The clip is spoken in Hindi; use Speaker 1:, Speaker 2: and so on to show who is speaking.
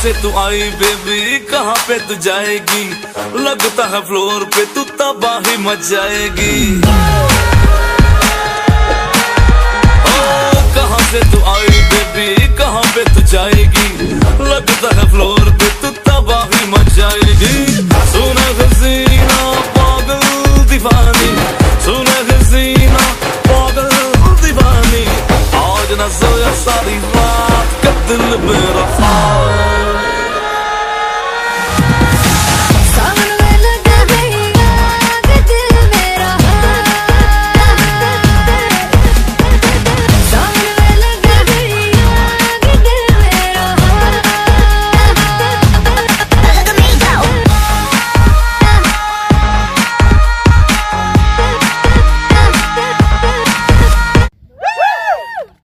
Speaker 1: से तू आई बेबी, कहाँ पे तू जाएगी? लगता है फ्लोर पे तू तबाही मच जाएगी। ओ कहाँ से तू आई बेबी, कहाँ पे तू जाएगी? लगता है फ्लोर पे तू तबाही मच जाएगी। सुन हसीना पागल दीवानी, सुन हसीना पागल दीवानी, आज न सोया सारी रात का दिल मेरा।